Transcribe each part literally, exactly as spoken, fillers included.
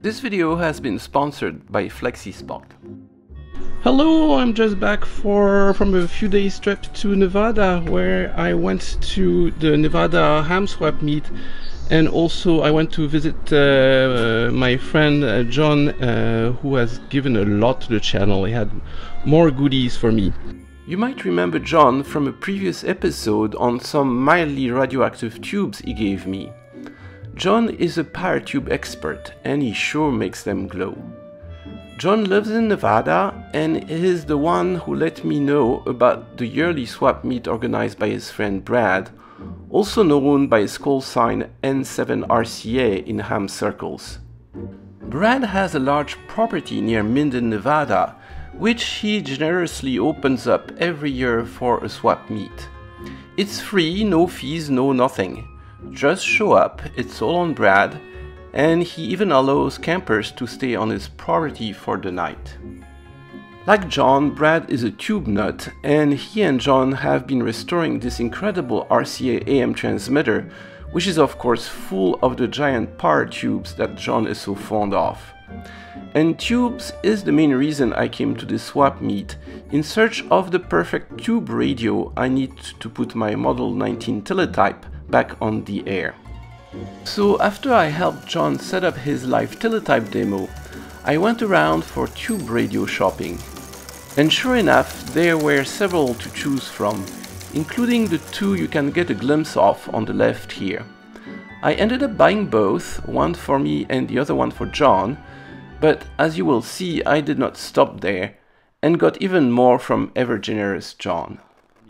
This video has been sponsored by FlexiSpot. Hello, I'm just back for from a few days trip to Nevada, where I went to the Nevada ham swap meet, and also I went to visit uh, my friend uh, John, uh, who has given a lot to the channel. He had more goodies for me. You might remember John from a previous episode on some mildly radioactive tubes he gave me. John is a pyroTube expert and he sure makes them glow. John lives in Nevada and is the one who let me know about the yearly swap meet organized by his friend Brad, also known by his call sign N seven R C A in ham circles. Brad has a large property near Minden, Nevada, which he generously opens up every year for a swap meet. It's free, no fees, no nothing. Just show up, it's all on Brad, and he even allows campers to stay on his property for the night. Like John, Brad is a tube nut, and he and John have been restoring this incredible R C A Am transmitter, which is of course full of the giant power tubes that John is so fond of. And tubes is the main reason I came to this swap meet, in search of the perfect tube radio I need to put my Model nineteen Teletype back on the air. So after I helped John set up his live Teletype demo, I went around for tube radio shopping. And sure enough, there were several to choose from, including the two you can get a glimpse of on the left here. I ended up buying both, one for me and the other one for John, but as you will see, I did not stop there and got even more from ever generous John.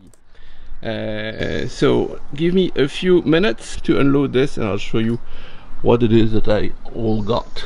Uh, so give me a few minutes to unload this and I'll show you what it is that I all got.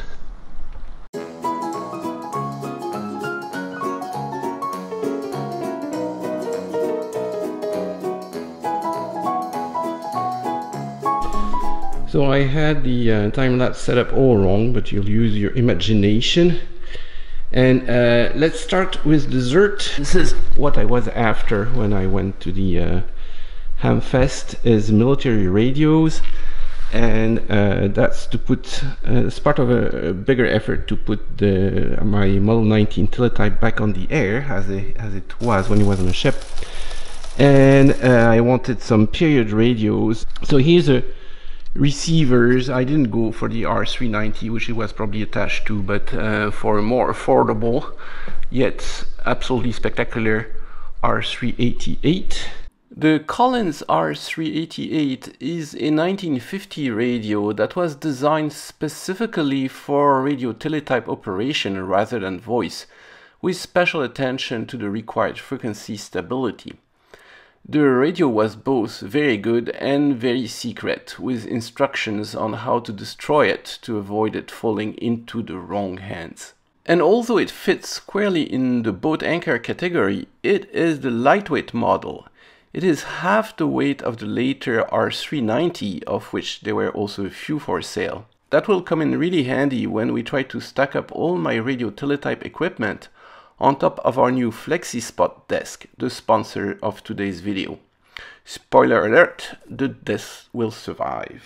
So I had the uh, time-lapse setup all wrong, but you'll use your imagination. And uh, let's start with dessert. This is what I was after when I went to the uh, Hamfest, is military radios, and uh, that's to put, uh, it's part of a, a bigger effort to put the my Model nineteen Teletype back on the air as, a, as it was when it was on a ship. And uh, I wanted some period radios. So here's a receivers. I didn't go for the R three ninety, which it was probably attached to, but uh, for a more affordable yet absolutely spectacular R three eighty-eight. The Collins R three eighty-eight is a nineteen fifty radio that was designed specifically for radio teletype operation rather than voice, with special attention to the required frequency stability. The radio was both very good and very secret, with instructions on how to destroy it to avoid it falling into the wrong hands. And although it fits squarely in the boat anchor category, it is the lightweight model. It is half the weight of the later R three ninety, of which there were also a few for sale. That will come in really handy when we try to stack up all my radio teletype equipment on top of our new FlexiSpot desk, the sponsor of today's video. Spoiler alert, the desk will survive.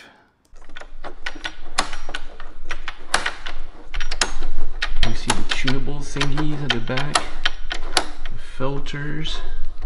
You see the tunable thingies at the back, the filters.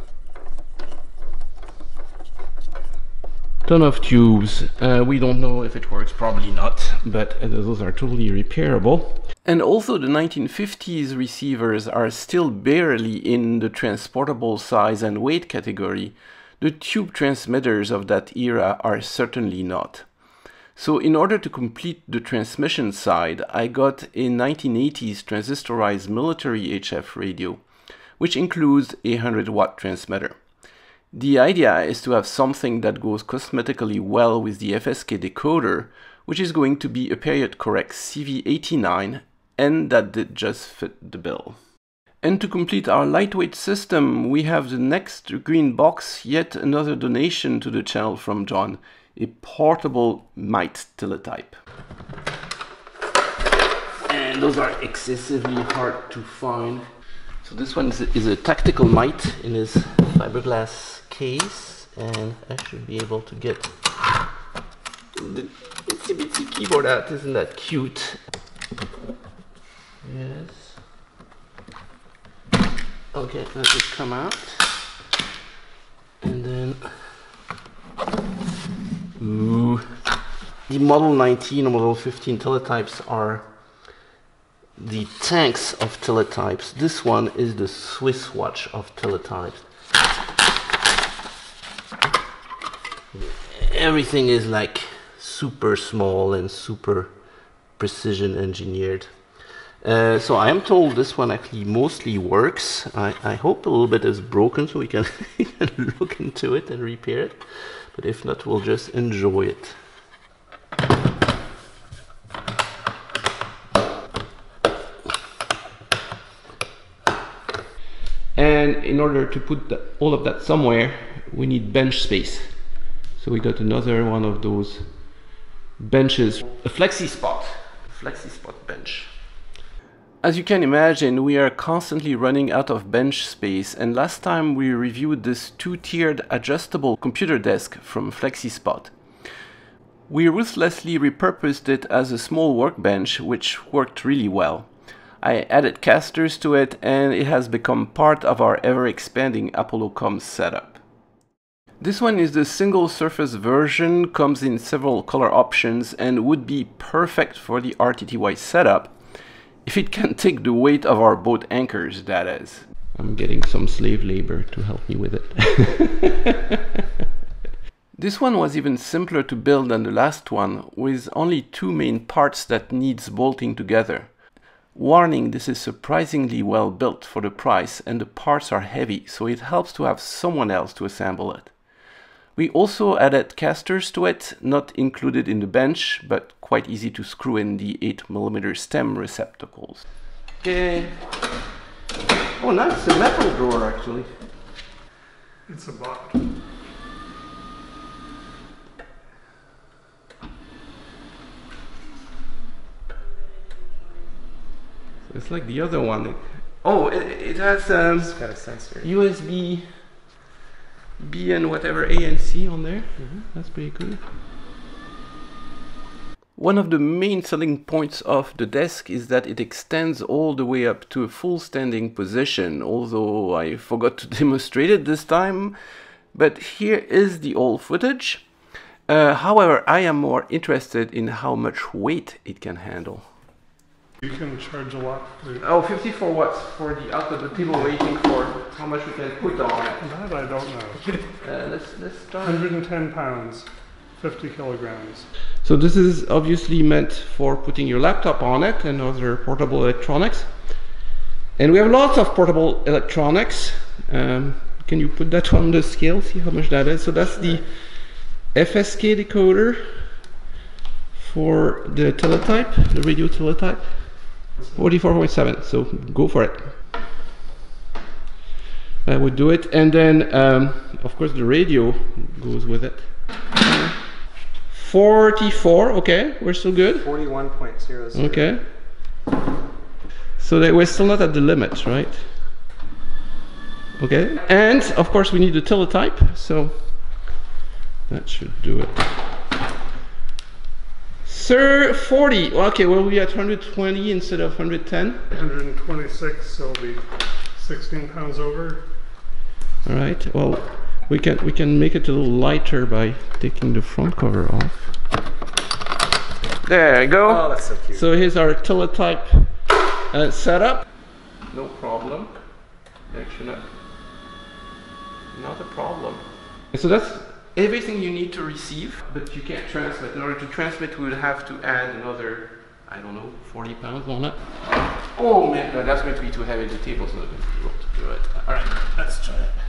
Ton of tubes. Uh, we don't know if it works, probably not, but uh, those are totally repairable. And although the nineteen fifties receivers are still barely in the transportable size and weight category, the tube transmitters of that era are certainly not. So in order to complete the transmission side, I got a nineteen eighties transistorized military H F radio, which includes a one hundred watt transmitter. The idea is to have something that goes cosmetically well with the F S K decoder, which is going to be a period correct C V eighty-nine, and that did just fit the bill. And to complete our lightweight system, we have the next green box, yet another donation to the channel from John, a portable mite teletype. And those are excessively hard to find. So this one is a, is a tactical mite in his fiberglass case, and I should be able to get the itsy bitsy keyboard out. Isn't that cute? Yes. Okay, let it come out. And then... Ooh. The Model nineteen or Model fifteen teletypes are the tanks of teletypes. This one is the Swiss watch of teletypes. Everything is like super small and super precision engineered. Uh, so I am told this one actually mostly works. I, I hope a little bit is broken so we can look into it and repair it. But if not, we'll just enjoy it. And in order to put the, all of that somewhere, we need bench space. So we got another one of those benches, a flexi spot, flexi spot bench. As you can imagine, we are constantly running out of bench space, and last time we reviewed this two-tiered adjustable computer desk from FlexiSpot. We ruthlessly repurposed it as a small workbench, which worked really well. I added casters to it, and it has become part of our ever-expanding ApolloComm setup. This one is the single surface version, comes in several color options, and would be perfect for the R T T Y setup, if it can take the weight of our boat anchors, that is. I'm getting some slave labor to help me with it. This one was even simpler to build than the last one, with only two main parts that needs bolting together. Warning, this is surprisingly well built for the price, and the parts are heavy, so it helps to have someone else to assemble it. We also added casters to it, not included in the bench, but quite easy to screw in the eight millimeter stem receptacles. Okay. Oh nice, it's a metal drawer actually. It's a bot. So it's like the other one. Oh, it, it has um, It's got a sensor. U S B B and whatever A and C on there. Mm-hmm. That's pretty cool. One of the main selling points of the desk is that it extends all the way up to a full standing position, although I forgot to demonstrate it this time. But here is the old footage. Uh, however, I am more interested in how much weight it can handle. You can charge a lot. For Oh, fifty-four watts for the output, the people waiting for how much we can put on it. that I don't know. Uh, let's, let's start. one hundred ten pounds, fifty kilograms. So this is obviously meant for putting your laptop on it and other portable electronics. And we have lots of portable electronics. Um, can you put that on the scale, see how much that is? So that's the F S K decoder for the teletype, the radio teletype. forty-four point seven, so go for it. That would do it. And then, um, of course, the radio goes with it. forty-four, okay, we're still good. forty-one point zero zero. Okay. So that we're still not at the limit, right? Okay. And, of course, we need the teletype, so that should do it. Sir, forty. Okay, well, we at one hundred twenty instead of one hundred ten. one hundred twenty-six, so it'll be sixteen pounds over. All right. Well, we can we can make it a little lighter by taking the front cover off. There you go. Oh, that's so cute. So here's our teletype uh, setup. No problem. Actually, not, not a problem. So that's everything you need to receive, but you can't transmit. In order to transmit, we would have to add another, I don't know, forty pounds on it. Oh man, no, that's going to be too heavy. The table's not going to be able to do it. All right, let's try it.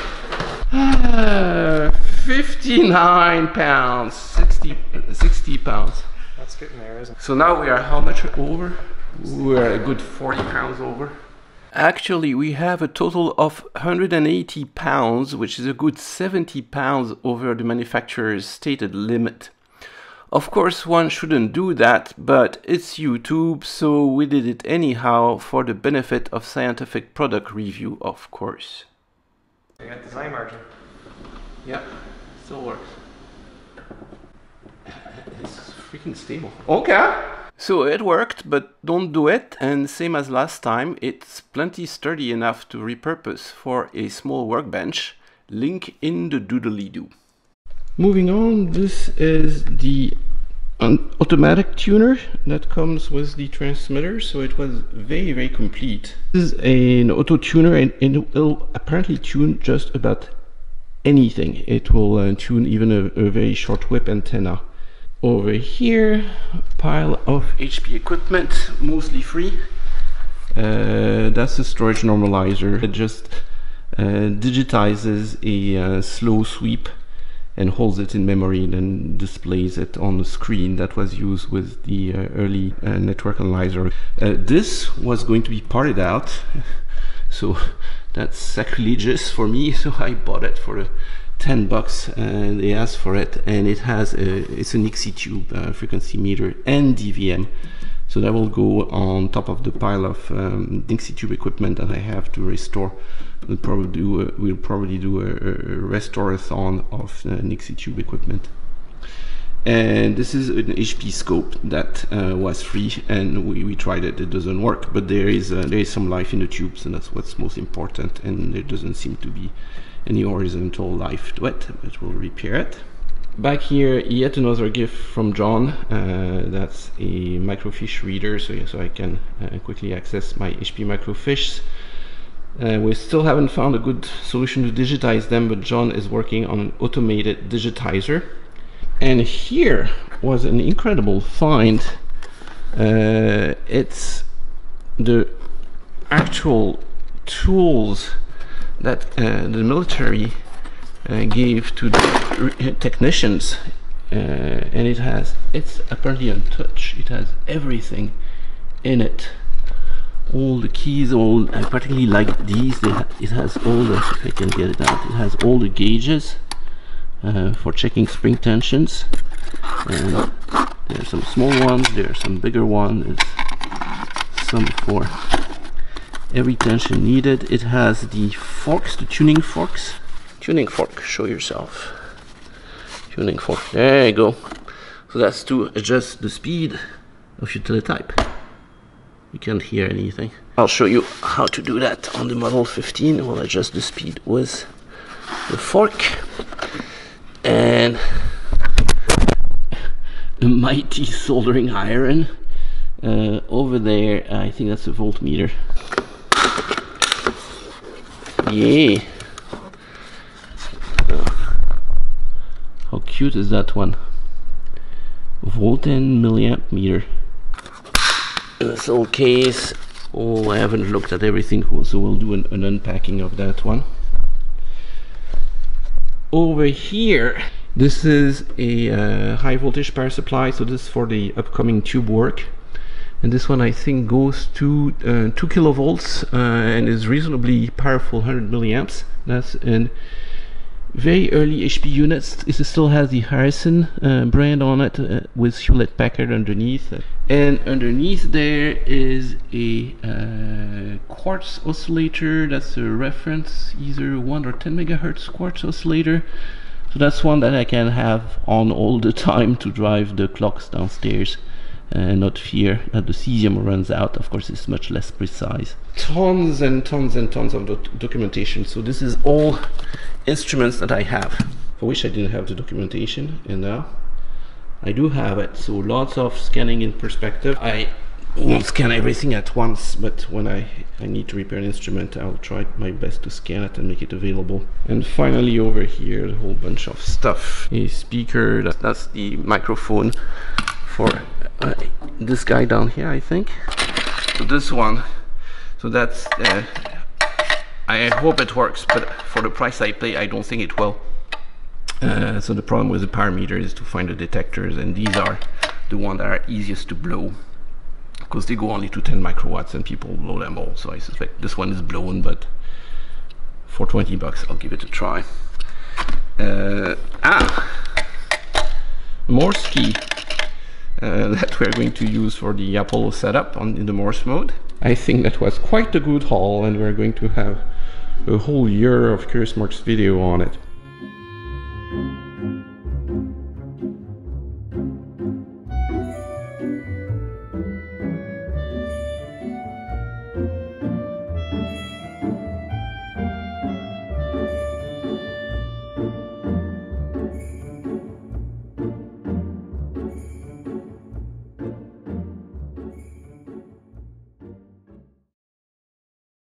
Uh, fifty-nine pounds, sixty, sixty pounds. That's getting there, isn't it? So now we are how much over? We're a good forty pounds over. Actually, we have a total of one hundred eighty pounds, which is a good seventy pounds over the manufacturer's stated limit. Of course, one shouldn't do that, but it's YouTube, so we did it anyhow for the benefit of scientific product review, of course. I got design margin. Yep, still works. It's freaking stable. Okay. So it worked, but don't do it, and same as last time, it's plenty sturdy enough to repurpose for a small workbench. Link in the doodly-doo. Moving on, this is the an automatic tuner that comes with the transmitter, so it was very very complete. This is a, an auto tuner, and, and it will apparently tune just about anything. It will uh, tune even a, a very short whip antenna. Over here, pile of H P equipment, mostly free. Uh, that's a storage normalizer. It just uh, digitizes a uh, slow sweep and holds it in memory, and then displays it on the screen. That was used with the uh, early uh, network analyzer. Uh, this was going to be parted out, so that's sacrilegious for me, so I bought it for a ten bucks, and they asked for it, and it has a, it's an X C tube, uh, frequency meter and D V M, so that will go on top of the pile of um, X C tube equipment that I have to restore. We'll probably do a, we'll probably do a, a restore-a-thon of uh, X C tube equipment. And this is an H P scope that uh, was free, and we, we tried it. It doesn't work, but there is uh, there is some life in the tubes, and that's what's most important. And there doesn't seem to be any horizontal life to it, but we'll repair it. Back here, yet another gift from John. Uh, that's a microfiche reader, so so I can uh, quickly access my H P microfiches. Uh, we still haven't found a good solution to digitize them, but John is working on an automated digitizer. And here was an incredible find. Uh, it's the actual tools that uh, the military uh, gave to the technicians, uh, and it has, it's apparently untouched. It has everything in it. All the keys, all, I particularly like these. They ha it has all the, if I can get it out, it has all the gauges uh, for checking spring tensions. And there are some small ones, there are some bigger ones, there's some for every tension needed. It has the forks, the tuning forks. Tuning fork, show yourself. Tuning fork, there you go. So that's to adjust the speed of your teletype. You can't hear anything. I'll show you how to do that on the Model fifteen. We'll adjust the speed with the fork. And a mighty soldering iron. Uh, over there, I think that's a voltmeter. Yay! Uh, how cute is that one? Volt and milliamp meter. This little case. Oh, I haven't looked at everything, so we'll do an, an unpacking of that one. Over here, this is a uh, high voltage power supply, so this is for the upcoming tube work. And this one I think goes to uh, two kilovolts uh, and is reasonably powerful, one hundred milliamps. That's in very early H P units. It still has the Harrison uh, brand on it uh, with Hewlett Packard underneath. And underneath there is a uh, quartz oscillator. That's a reference, either one or ten megahertz quartz oscillator. So that's one that I can have on all the time to drive the clocks downstairs and not fear that the cesium runs out. Of course, it's much less precise. Tons and tons and tons of doc documentation. So this is all instruments that I have. I wish I didn't have the documentation, and now I do have it. So lots of scanning in perspective. I won't scan everything at once, but when I, I need to repair an instrument, I'll try my best to scan it and make it available. And finally over here, a whole bunch of stuff. A speaker, that, that's the microphone for uh, this guy down here, I think. So this one, so that's, uh, I hope it works, but for the price I pay, I don't think it will. Uh, so the problem with the power meter is to find the detectors, and these are the ones that are easiest to blow, because they go only to ten microwatts and people blow them all. So I suspect this one is blown, but for twenty bucks I'll give it a try. Uh, ah, Morse key uh, that we're going to use for the Apollo setup on in the Morse mode. I think that was quite a good haul, and we're going to have a whole year of CuriousMarc's video on it.